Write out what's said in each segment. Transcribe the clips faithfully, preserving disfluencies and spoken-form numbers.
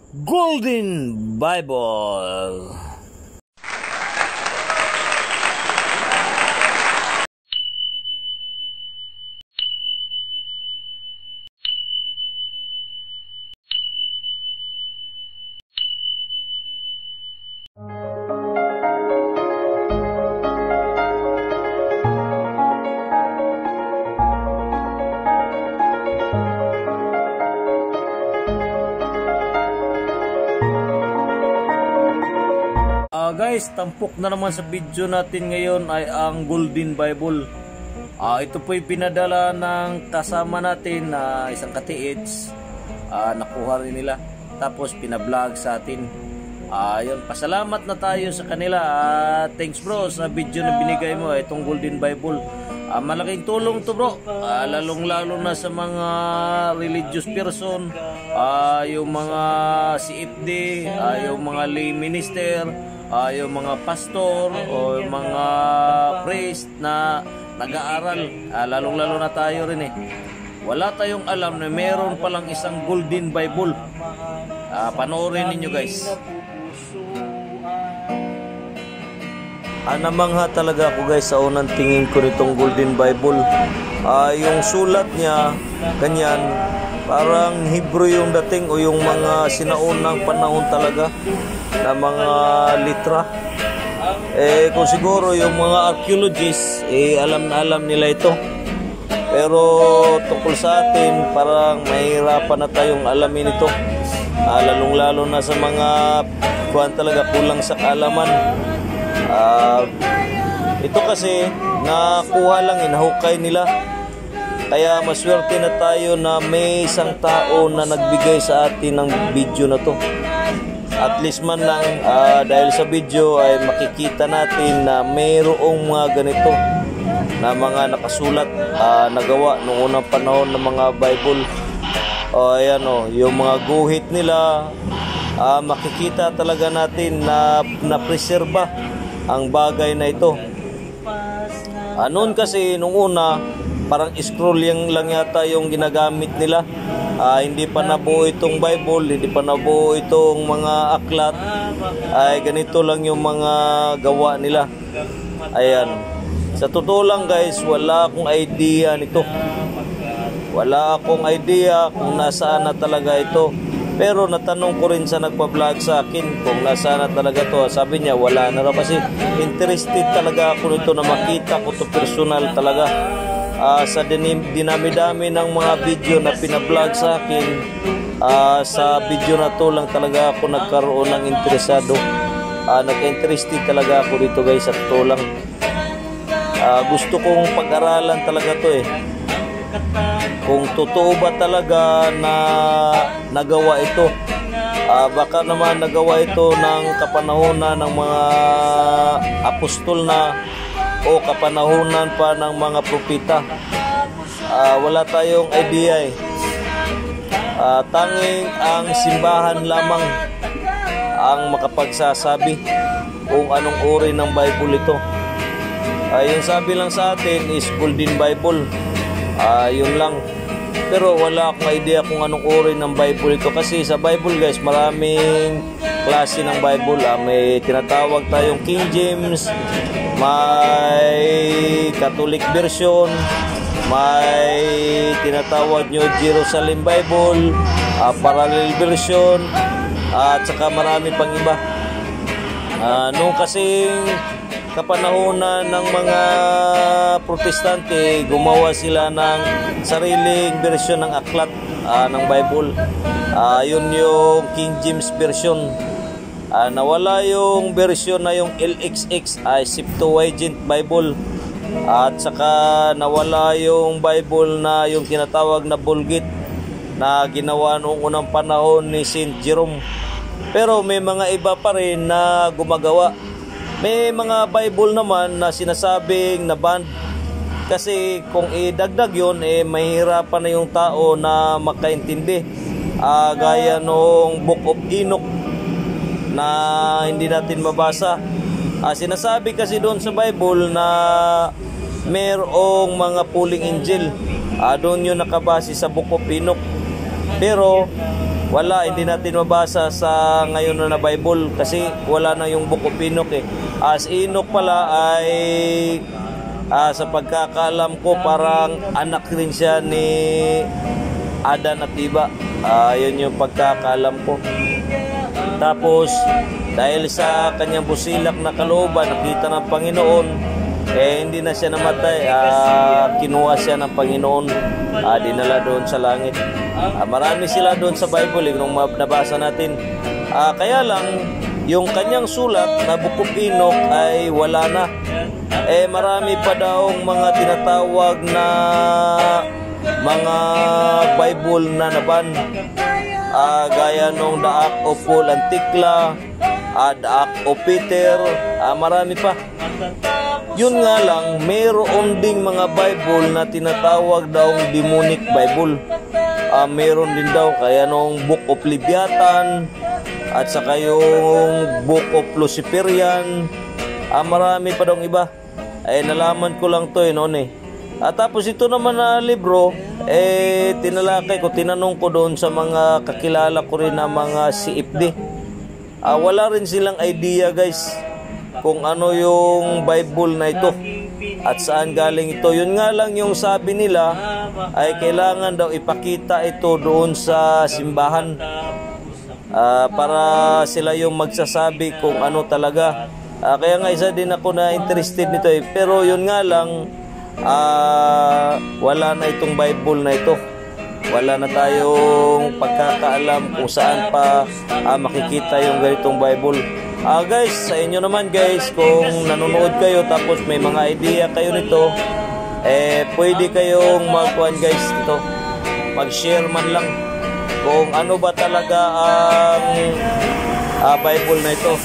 Golden Bible. Uh, guys, tampok na naman sa video natin ngayon ay ang Golden Bible. Uh, ito po yung pinadala ng kasama natin na uh, isang katiits. Uh, nakuha rin nila. Tapos pinablog sa atin. Uh, yun, pasalamat na tayo sa kanila. Uh, thanks bro sa video na binigay mo, itong Golden Bible. Uh, malaking tulong to bro. Uh, lalong lalo na sa mga religious person. Uh, yung mga C F D, uh, yung mga lay minister. Uh, yung mga pastor o yung mga priest na nag-aaral, uh, lalong-lalo na tayo rin eh. Wala tayong alam na meron palang isang Golden Bible. Uh, panoorin ninyo guys. Anamangha talaga ako guys sa unang tingin ko nitong Golden Bible. Uh, yung sulat niya, ganyan, parang Hebrew yung dating o yung mga sinaunang panahon talaga na mga litra. Eh kung siguro yung mga archaeologists eh alam na alam nila ito. Pero tungkol sa atin parang mahirapan na tayong alamin ito. Ah, lalong lalo na sa mga kuwan talaga kulang sa kaalaman. Ah, ito kasi nakuha lang, inahukay nila. Kaya maswerte na tayo na may isang tao na nagbigay sa atin ng video na to. At least man lang uh, dahil sa video ay makikita natin na mayroong mga ganito na mga nakasulat, uh, nagawa noong unang panahon ng mga Bible. O uh, ayan o, yung mga guhit nila, uh, makikita talaga natin na napreserba ang bagay na ito. Uh, noon kasi nung una parang scroll yung lang yata yung ginagamit nila. Uh, hindi pa nabuo itong Bible, hindi pa nabuo itong mga aklat. Ay ganito lang yung mga gawa nila. Ayan. Sa totoo lang guys, wala akong idea nito. Wala akong idea kung nasaan na talaga ito. Pero natanong ko rin sa nagpa-vlog sa akin kung nasaan na talaga to. Sabi niya wala na raw kasi interested talaga ako nito na makita ko to personal talaga. Uh, sa dinami-dami ng mga video na pina-vlog sa akin, uh, sa video na to lang talaga ako nagkaroon ng interesado. Uh, Nagka-interested talaga ako dito guys, sa to lang. Uh, gusto kong pag-aralan talaga to eh. Kung totoo ba talaga na nagawa ito. Uh, baka naman nagawa ito ng kapanahonan ng mga apostol na o kapanahunan pa ng mga propeta. Uh, wala tayong idea eh. Uh, tanging ang simbahan lamang ang makapagsasabi kung anong uri ng Bible ito. Uh, yung sabi lang sa atin is Golden Bible. Uh, yun lang. Pero wala akong idea kung anong uri ng Bible ito. Kasi sa Bible guys, maraming klase ng Bible. Uh, may tinatawag tayong King James, may Catholic version, may tinatawag nyo Jerusalem Bible, uh, parallel version, uh, at saka marami pang iba. Uh, nung kasing kapanahonan ng mga protestante, gumawa sila ng sariling version ng aklat uh, ng Bible. Uh, yun yung King James version. Uh, nawala yung version na yung L X X ay Septuagint Bible. Uh, at saka nawala yung Bible na yung tinatawag na Vulgate na ginawa noong unang panahon ni Saint Jerome. Pero may mga iba pa rin na gumagawa. May mga Bible naman na sinasabing na banned. Kasi kung idagdag yun, eh, mahirapan na yung tao na makaintindi. Uh, gaya noong Book of Enoch na hindi natin mabasa. Uh, sinasabi kasi doon sa Bible na mayroong mga pulling angel. Uh, doon yun nakabase sa Book of Enoch. Pero wala, hindi natin mabasa sa ngayon na, na Bible kasi wala na yung Book of Enoch eh. As Enoch pala ay uh, sa pagkakaalam ko parang anak rin siya ni Adan at Eva. Uh, yun yung pagkakaalam ko. Tapos dahil sa kanyang busilak na kalooban, nakita ng Panginoon, eh hindi na siya namatay, uh, kinuha siya ng Panginoon, uh, dinala doon sa langit. Uh, marami sila doon sa Bible, yung nabasa natin. Uh, kaya lang, yung kanyang sulat na Book of Enoch ay wala na. Eh marami pa daw mga tinatawag na mga Bible na naban. Uh, gaya nung The Act of Paul and Tikla, uh, The Act of Peter, uh, marami pa. Yun nga lang, mayroon ding mga Bible na tinatawag daw demonic Bible. Uh, mayroon din daw, kaya nung Book of Leviathan, at saka yung Book of Luciferian, uh, marami pa daw iba. Eh, nalaman ko lang to eh noon eh. At tapos ito naman na libro, eh, tinalakay ko, tinanong ko doon sa mga kakilala ko rin na mga C F D. Uh, wala rin silang idea guys kung ano yung Bible na ito at saan galing ito. Yun nga lang yung sabi nila ay kailangan daw ipakita ito doon sa simbahan uh, para sila yung magsasabi kung ano talaga. Uh, kaya nga isa din ako na interested nito eh. Pero yun nga lang, uh, wala na itong Bible na ito. Wala na tayong pagkakaalam kung saan pa uh, makikita yung ganitong Bible. Ah uh, guys, sa inyo naman guys, kung nanonood kayo tapos may mga idea kayo nito, eh pwede kayong mag-one guys dito, mag-share man lang kung ano ba talaga ang uh, Bible na ito.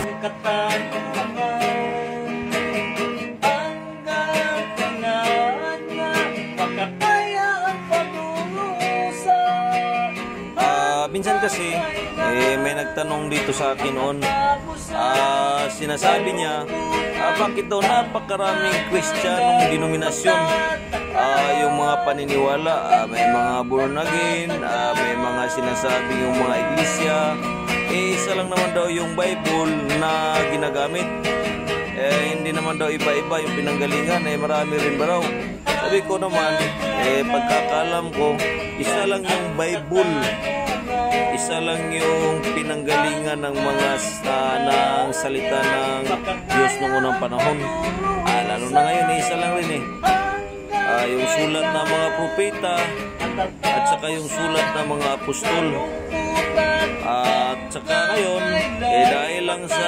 Minsan kasi, eh, may nagtanong dito sa akin noon, uh, sinasabi niya, uh, bakit daw napakaraming Kristiyanong denominasyon, uh, yung mga paniniwala, uh, may mga born again, uh, may mga sinasabi yung mga iglesia, eh, isa lang naman daw yung Bible na ginagamit. Eh, hindi naman daw iba-iba yung pinanggalingan, eh, marami rin ba raw? Sabi ko naman, eh, pagkakalam ko, isa lang yung Bible. Isa lang yung pinanggalingan ng mga uh, ng salita ng Diyos noong unang panahon. Ah, lalo na ngayon, isa lang rin eh. Ah, yung sulat ng mga propeta at saka yung sulat ng mga apostol. Ah, at saka ngayon, eh dahil lang sa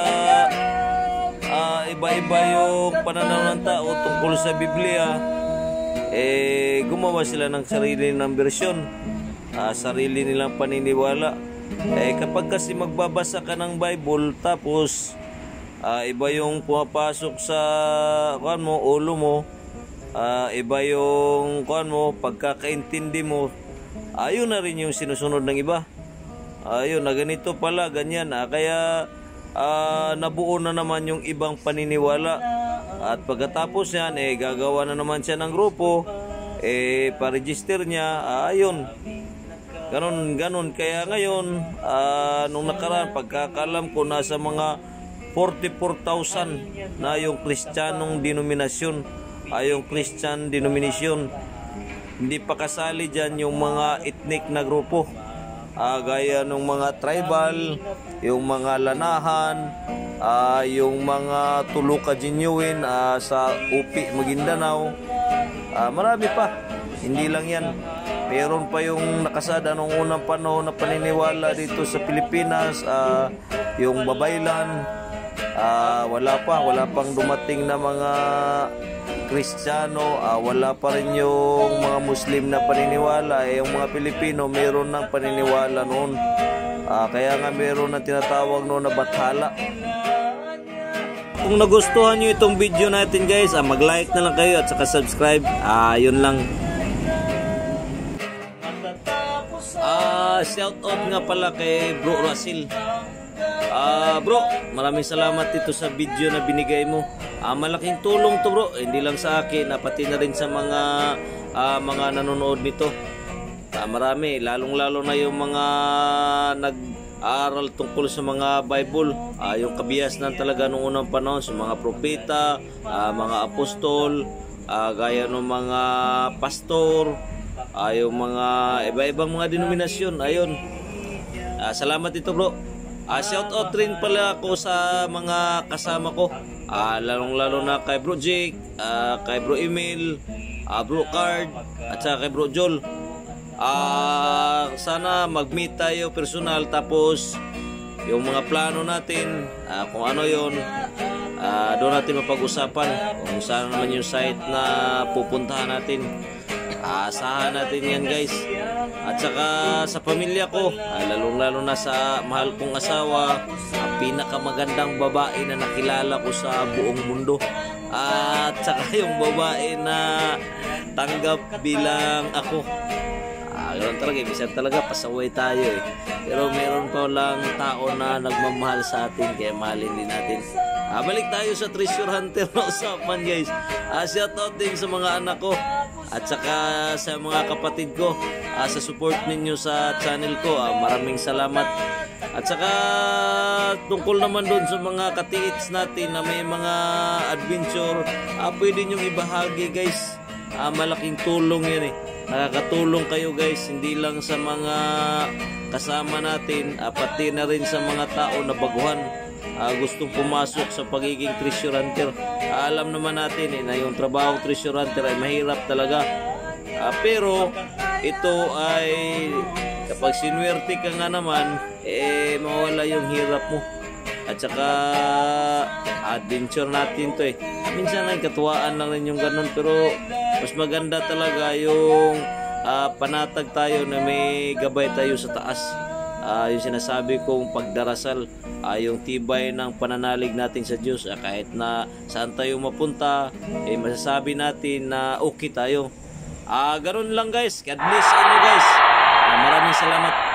uh, iba-iba yung pananaw ng tao tungkol sa Biblia, eh gumawa sila ng sarili ng bersyon. Uh, sarili nilang paniniwala. Eh kapag kasi magbabasa ka ng Bible tapos uh, iba yung pumapasok sa kuan mo, ulo mo, uh, iba yung kuan mo, pagkakaintindi mo, ayun na rin yung sinusunod ng iba. Ayun na ganito pala, ganyan. Uh, kaya uh, nabuo na naman yung ibang paniniwala. At pagkatapos yan, eh gagawa na naman siya ng grupo, eh pa-register niya, uh, ayun. Ganon, ganon. Kaya ngayon, uh, nung nakaraan, pagkakalam ko, nasa mga forty-four thousand na yung Kristiyanong denominasyon, ay uh, yung Christian denomination. Hindi pa kasali dyan yung mga ethnic na grupo. Uh, gaya ng mga tribal, yung mga lanahan, uh, yung mga Tuluka Genuine uh, sa U P, Maguindanao. Uh, marami pa. Hindi lang yan. Meron pa yung nakasada noong unang panahon na paniniwala dito sa Pilipinas, uh, yung Babaylan, uh, wala pa, wala pang dumating na mga Kristiyano, uh, wala pa rin yung mga Muslim na paniniwala, eh, yung mga Pilipino meron ng paniniwala noon, uh, kaya nga meron na tinatawag noon na Bathala. Kung nagustuhan nyo itong video natin guys, uh, mag-like na lang kayo at saka subscribe, uh, yun lang. Uh, shout out nga pala kay Bro Russell. Uh, bro, maraming salamat dito sa video na binigay mo. Uh, malaking tulong to bro, hindi lang sa akin, uh, pati na rin sa mga uh, mga nanonood nito. Uh, Ah, marami, lalong-lalo na yung mga nag-aaral tungkol sa mga Bible, ah, yung kabihasnan talaga noong unang panahon sa mga propeta, ah, mga apostol, ah, gaya ng mga pastor, ah, yung mga iba-ibang mga denominasyon. Ayun, ah, salamat ito bro. Ah, shout out rin pala ako sa mga kasama ko, ah, lalong-lalo na kay Bro Jake, ah, kay Bro Emil, ah, Bro Card, at saka kay Bro Joel. Ah, sana mag-meet tayo personal, tapos yung mga plano natin, ah, kung ano yon, ah, doon natin mapag-usapan kung saan naman yung site na pupuntahan natin. Ah, asahan natin yan guys. At saka sa pamilya ko, ah, lalong-lalo na sa mahal kong asawa, ang pinakamagandang babae na nakilala ko sa buong mundo. At saka yung babae na tanggap bilang ako. Ah, ganoon talaga, minsan talaga pasaway tayo eh. Pero meron pa lang tao na nagmamahal sa atin, kaya mahalin din natin. Ah, balik tayo sa Treasure Hunter na usapan guys. Ah, shout out din sa mga anak ko at saka sa mga kapatid ko, ah, sa support ninyo sa channel ko. Ah, maraming salamat. At saka tungkol naman doon sa mga katiits natin na may mga adventure, ah, pwede nyong ibahagi guys. Ah, malaking tulong yan eh. Nakakatulong kayo guys, hindi lang sa mga kasama natin, ah, pati na rin sa mga tao na baguhan, ah, gustong pumasok sa pagiging treasure hunter. Ah, alam naman natin eh, na yung trabaho treasure hunter ay mahirap talaga. Ah, pero ito ay kapag sinuwerte ka nga naman, eh mawala yung hirap mo. At saka adventure natin to eh. Minsan ay katuwaan lang rin yung ganun, pero mas maganda talaga yung uh, panatag tayo na may gabay tayo sa taas. Uh, yung sinasabi kong pagdarasal, uh, yung tibay ng pananalig natin sa Diyos, uh, kahit na saan tayo mapunta, eh masasabi natin na okay tayo. Uh, ganun lang guys. God bless inyo guys. Uh, maraming salamat.